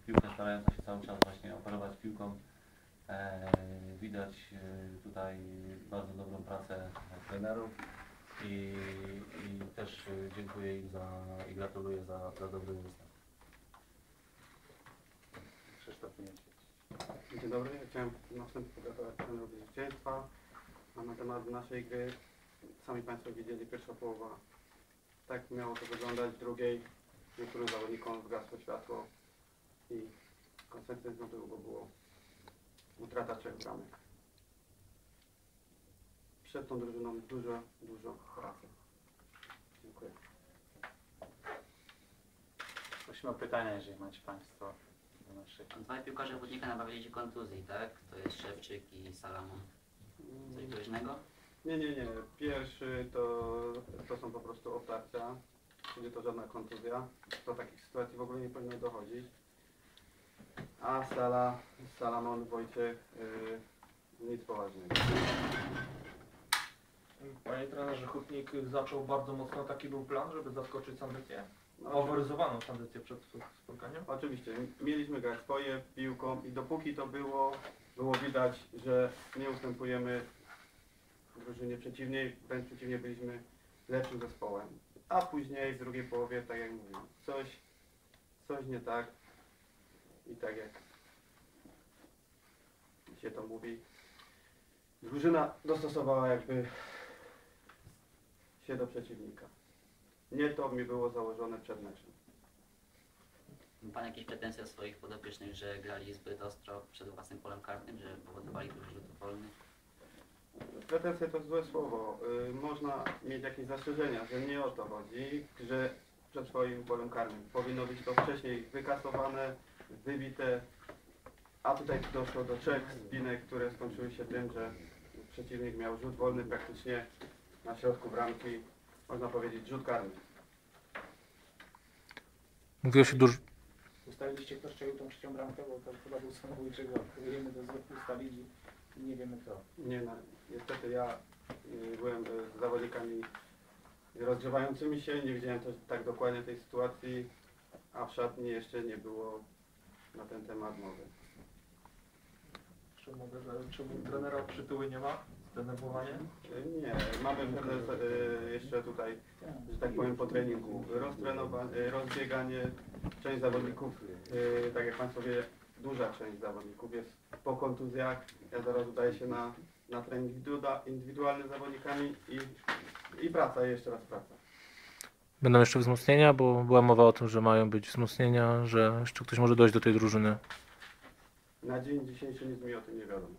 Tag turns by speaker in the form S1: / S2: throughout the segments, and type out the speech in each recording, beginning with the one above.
S1: piłkę, starająca się cały czas właśnie operować piłką. Widać tutaj bardzo dobrą pracę trenerów i też dziękuję im i gratuluję za dobry występ.
S2: Krzysztof Niedźwiedź.
S3: Dzień dobry, chciałem na wstępie pogratulować trenerowi zwycięstwa. A na temat naszej gry, sami Państwo widzieli, pierwsza połowa tak miało to wyglądać, w drugiej niektórym zawodnikom zgasło światło i konsekwencją tego było utrata 3 bramek. Przed tą drużyną dużo pracy. Dziękuję.
S2: Prosimy o pytania, jeżeli macie Państwo do naszych.
S4: Dwaj piłkarze Hutnika nabawili się kontuzji, tak? To jest Szewczyk i Salamon. Coś groźnego?
S3: Nie. Pierwszy to są po prostu obtarcia, czyli to żadna kontuzja. Do takich sytuacji w ogóle nie powinno dochodzić. A Salamon, Wojciech, nic poważnego.
S5: Panie trenerze, Hutnik zaczął bardzo mocno, taki był plan, żeby zaskoczyć Sandycję?
S3: No,
S5: Faworyzowaną Sandycję przed spotkaniem?
S3: oczywiście, mieliśmy grać swoje piłką i dopóki to było widać, że nie ustępujemy drużynie przeciwnej, wręcz przeciwnie, byliśmy lepszym zespołem. A później w drugiej połowie, tak jak mówiłem, coś nie tak i tak jak się to mówi, drużyna dostosowała jakby się do przeciwnika. Nie to mi było założone przed meczem.
S4: Ma Pan jakieś pretensje do swoich podopiecznych, że grali zbyt ostro przed własnym polem karnym, że powodowali dużo rzutów wolnych?
S3: Pretensje to złe słowo. Można mieć jakieś zastrzeżenia, że nie o to chodzi, że przed swoim polem karnym powinno być to wcześniej wykasowane, wybite, a tutaj doszło do 3 spinek, które skończyły się tym, że przeciwnik miał rzut wolny praktycznie na środku bramki, można powiedzieć rzut karny.
S6: Mówiło się dużo.
S7: Ustaliliście, kto strzelił tą 3. bramkę, bo to chyba był samobójczy gol. Wiemy, to ustalili i nie wiemy kto.
S3: Nie, no, niestety ja byłem z zawodnikami rozgrzewającymi się, nie widziałem też tak dokładnie tej sytuacji, a w szatni jeszcze nie było na ten temat mowy.
S5: Czy trenera przytuły nie ma? Zdenerwowanie?
S3: Nie, mamy pewne jeszcze tutaj, że tak powiem, po treningu rozbieganie. Część zawodników, tak jak Państwo wie, duża część zawodników jest po kontuzjach. Ja zaraz udaję się na trening indywidualny z zawodnikami i praca, jeszcze raz praca.
S6: Będą jeszcze wzmocnienia, bo była mowa o tym, że mają być wzmocnienia, że jeszcze ktoś może dojść do tej drużyny.
S3: Na dzień dzisiejszy nic mi o tym nie wiadomo.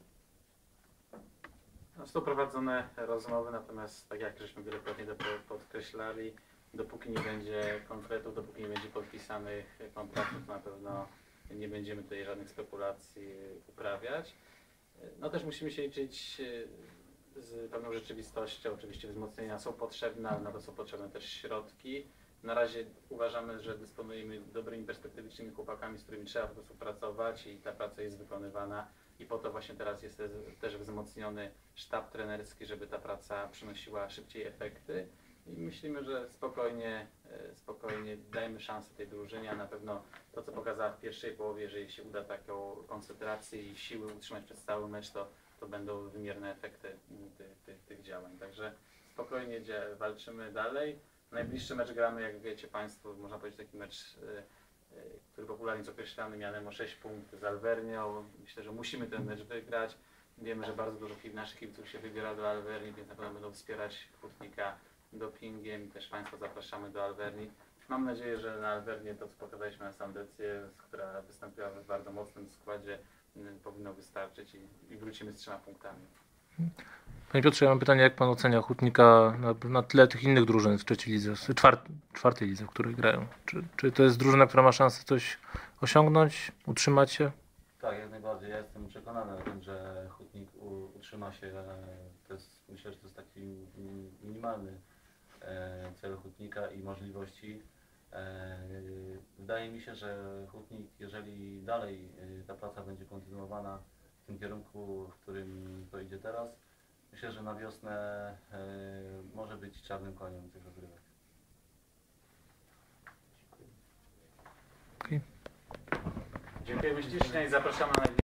S2: No, są prowadzone rozmowy, natomiast tak jak żeśmy wielokrotnie podkreślali, dopóki nie będzie konkretów, dopóki nie będzie podpisanych kontraktów, na pewno nie będziemy tutaj żadnych spekulacji uprawiać. No też musimy się liczyć z pewną rzeczywistością. Oczywiście wzmocnienia są potrzebne, ale na to są potrzebne też środki. Na razie uważamy, że dysponujemy dobrymi perspektywicznymi chłopakami, z którymi trzeba po prostu pracować i ta praca jest wykonywana. I po to właśnie teraz jest też wzmocniony sztab trenerski, żeby ta praca przynosiła szybciej efekty. I myślimy, że spokojnie dajmy szansę tej drużynie, a na pewno to, co pokazała w pierwszej połowie, jeżeli się uda taką koncentrację i siły utrzymać przez cały mecz, to będą wymierne efekty tych działań. Także spokojnie walczymy dalej. Najbliższy mecz gramy, jak wiecie Państwo, można powiedzieć taki mecz, który popularnie jest określany mianem o 6 punktów z Alvernią. Myślę, że musimy ten mecz wygrać. Wiemy, że bardzo dużo naszych kibiców się wybiera do Alverni, więc na pewno będą wspierać Hutnika dopingiem i też Państwa zapraszamy do Alverni. Mam nadzieję, że na Alvernie to, co pokazaliśmy na Sandecję, która wystąpiła w bardzo mocnym składzie, powinno wystarczyć i wrócimy z 3 punktami.
S6: Panie Piotrze, ja mam pytanie, jak Pan ocenia Hutnika na tle tych innych drużyn w trzeciej lidze, czwartej lidze, w której grają? Czy to jest drużyna, która ma szansę coś osiągnąć, utrzymać się?
S1: Tak, jak najbardziej. Ja jestem przekonany o tym, że Hutnik utrzyma się. Myślę, że to jest taki minimalny cel Hutnika i możliwości. Wydaje mi się, że Hutnik, jeżeli dalej ta praca będzie kontynuowana w tym kierunku, w którym to idzie teraz, myślę, że na wiosnę może być czarnym koniem tych rozgrywek.
S6: Okay.
S2: Dziękujemy ślicznie i zapraszamy na